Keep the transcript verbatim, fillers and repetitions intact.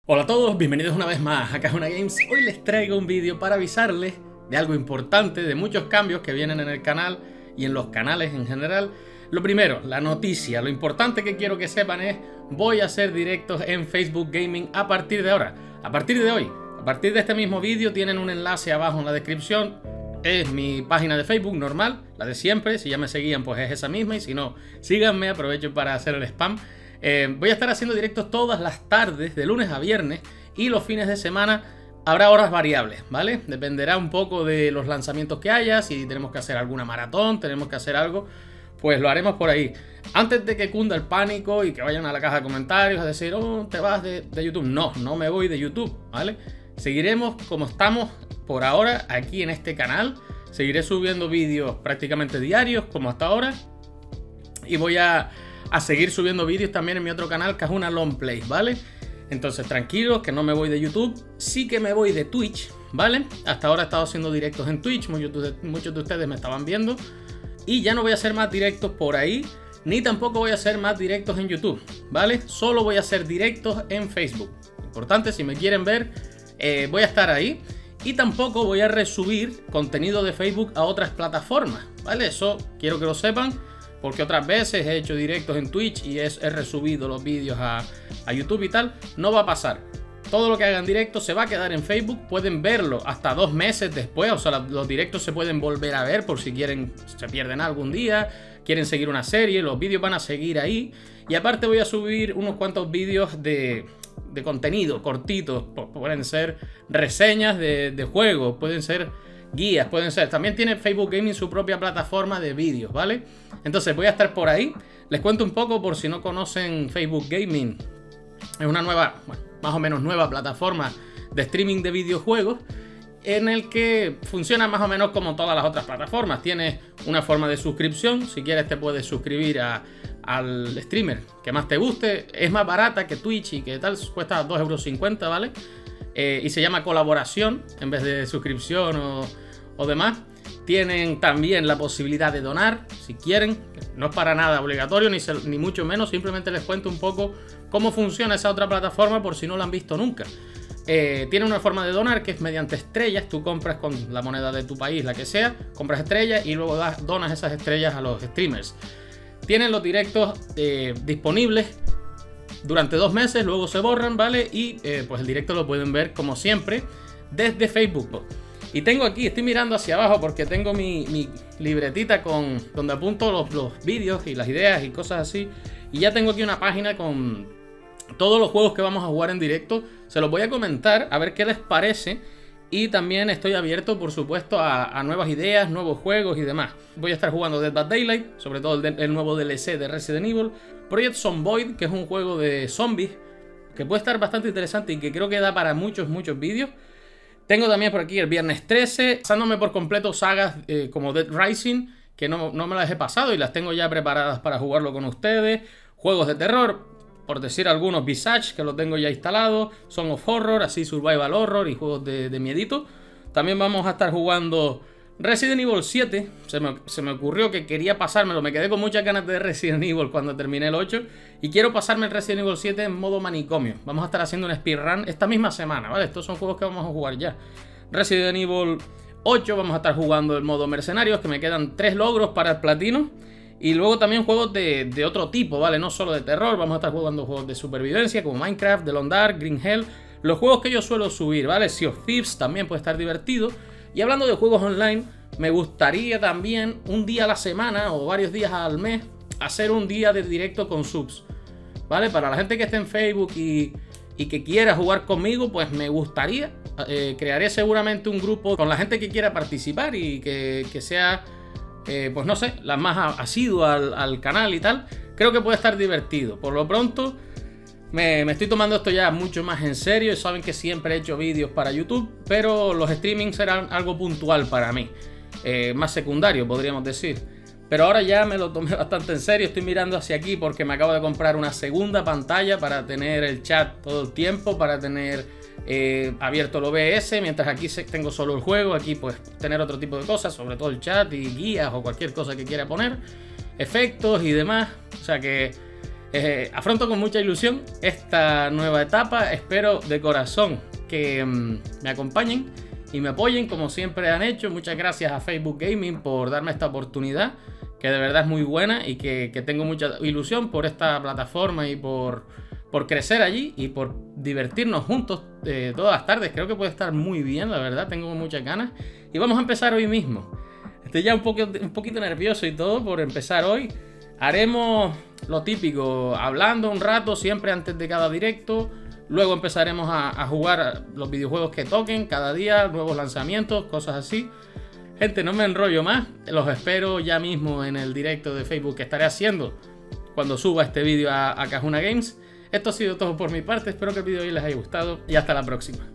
Hola a todos, bienvenidos una vez más a Cajuna Games. Hoy les traigo un vídeo para avisarles de algo importante, de muchos cambios que vienen en el canal y en los canales en general. Lo primero, la noticia, lo importante que quiero que sepan es: voy a hacer directos en Facebook Gaming a partir de ahora, a partir de hoy. A partir de este mismo vídeo tienen un enlace abajo en la descripción. Es mi página de Facebook normal, la de siempre. Si ya me seguían pues es esa misma, y si no, síganme, aprovecho para hacer el spam. Eh, voy a estar haciendo directos todas las tardes, de lunes a viernes, y los fines de semana habrá horas variables, ¿vale? Dependerá un poco de los lanzamientos que haya. Si tenemos que hacer alguna maratón, tenemos que hacer algo, pues lo haremos por ahí. Antes de que cunda el pánico y que vayan a la caja de comentarios a decir: oh, te vas de, de YouTube. No, no me voy de YouTube, ¿vale? Seguiremos como estamos por ahora aquí en este canal. Seguiré subiendo vídeos prácticamente diarios como hasta ahora, y voy a... a seguir subiendo vídeos también en mi otro canal, Cajuna Long Play, ¿vale? Entonces tranquilos, que no me voy de YouTube. Sí que me voy de Twitch, ¿vale? Hasta ahora he estado haciendo directos en Twitch, muchos de, muchos de ustedes me estaban viendo, y ya no voy a hacer más directos por ahí, ni tampoco voy a hacer más directos en YouTube, ¿vale? Solo voy a hacer directos en Facebook. Importante, si me quieren ver, eh, voy a estar ahí. Y tampoco voy a resubir contenido de Facebook a otras plataformas, ¿vale? Eso quiero que lo sepan, porque otras veces he hecho directos en Twitch y es, he resubido los vídeos a, a YouTube y tal. No va a pasar. Todo lo que hagan directo se va a quedar en Facebook. Pueden verlo hasta dos meses después. O sea, los directos se pueden volver a ver por si quieren, se pierden algún día, quieren seguir una serie. Los vídeos van a seguir ahí. Y aparte voy a subir unos cuantos vídeos de, de contenido cortitos. Pueden ser reseñas de, de juegos, pueden ser guías, pueden ser. También tiene Facebook Gaming su propia plataforma de vídeos, ¿vale? Entonces voy a estar por ahí. Les cuento un poco por si no conocen Facebook Gaming. Es una nueva, bueno, más o menos nueva plataforma de streaming de videojuegos, en el que funciona más o menos como todas las otras plataformas. Tiene una forma de suscripción. Si quieres te puedes suscribir a, al streamer que más te guste. Es más barata que Twitch y que tal, cuesta dos euros cincuenta, ¿vale? Eh, y se llama colaboración en vez de suscripción o, o demás. Tienen también la posibilidad de donar, si quieren. No es para nada obligatorio, ni, se, ni mucho menos. Simplemente les cuento un poco cómo funciona esa otra plataforma por si no la han visto nunca. Eh, tiene una forma de donar que es mediante estrellas. Tú compras con la moneda de tu país, la que sea, compras estrellas y luego das, donas esas estrellas a los streamers. Tienen los directos eh, disponibles durante dos meses, luego se borran, ¿vale? Y eh, pues el directo lo pueden ver como siempre desde Facebook. Y tengo aquí, estoy mirando hacia abajo porque tengo mi, mi libretita con donde apunto los, los vídeos y las ideas y cosas así. Y ya tengo aquí una página con todos los juegos que vamos a jugar en directo. Se los voy a comentar a ver qué les parece. Y también estoy abierto, por supuesto, a, a nuevas ideas, nuevos juegos y demás. Voy a estar jugando Dead by Daylight, sobre todo el, el nuevo D L C de Resident Evil. Project Zomboid, que es un juego de zombies que puede estar bastante interesante y que creo que da para muchos, muchos vídeos. Tengo también por aquí el Viernes trece, pasándome por completo sagas eh, como Dead Rising, que no, no me las he pasado y las tengo ya preparadas para jugarlo con ustedes. Juegos de terror, por decir algunos, Visage, que lo tengo ya instalado, Song of Horror, así Survival Horror y juegos de, de miedito. También vamos a estar jugando Resident Evil siete. Se me, se me ocurrió que quería pasármelo, me quedé con muchas ganas de Resident Evil cuando terminé el ocho, y quiero pasarme el Resident Evil siete en modo manicomio. Vamos a estar haciendo un speedrun esta misma semana, ¿vale? Estos son juegos que vamos a jugar ya. Resident Evil ocho vamos a estar jugando el modo mercenarios, que me quedan tres logros para el platino. Y luego también juegos de, de otro tipo, ¿vale? No solo de terror, vamos a estar jugando juegos de supervivencia como Minecraft, The Long Dark, Green Hell. Los juegos que yo suelo subir, ¿vale? Sea of Thieves también puede estar divertido. Y hablando de juegos online, me gustaría también un día a la semana o varios días al mes hacer un día de directo con subs, ¿vale? Para la gente que esté en Facebook y, y que quiera jugar conmigo, pues me gustaría. Eh, crearé seguramente un grupo con la gente que quiera participar y que, que sea... Eh, pues no sé, las más asiduas al, al canal y tal. Creo que puede estar divertido. Por lo pronto me, me estoy tomando esto ya mucho más en serio. Saben que siempre he hecho vídeos para YouTube, pero los streamings eran algo puntual para mí, eh, más secundario podríamos decir. Pero ahora ya me lo tomé bastante en serio. Estoy mirando hacia aquí porque me acabo de comprar una segunda pantalla para tener el chat todo el tiempo, para tener Eh, abierto el O B S, mientras aquí tengo solo el juego. Aquí pues tener otro tipo de cosas, sobre todo el chat y guías o cualquier cosa que quiera poner, efectos y demás. O sea que Eh, afronto con mucha ilusión esta nueva etapa. Espero de corazón que mmm, me acompañen y me apoyen como siempre han hecho. Muchas gracias a Facebook Gaming por darme esta oportunidad, que de verdad es muy buena y que, que tengo mucha ilusión por esta plataforma y por, por crecer allí y por divertirnos juntos eh, todas las tardes. Creo que puede estar muy bien, la verdad, tengo muchas ganas. Y vamos a empezar hoy mismo. Estoy ya un, poco, un poquito nervioso y todo por empezar hoy. Haremos lo típico, hablando un rato siempre antes de cada directo. Luego empezaremos a, a jugar los videojuegos que toquen cada día, nuevos lanzamientos, cosas así. Gente, no me enrollo más, los espero ya mismo en el directo de Facebook que estaré haciendo cuando suba este vídeo a, a Kahuna Games. Esto ha sido todo por mi parte, espero que el vídeo hoy les haya gustado y hasta la próxima.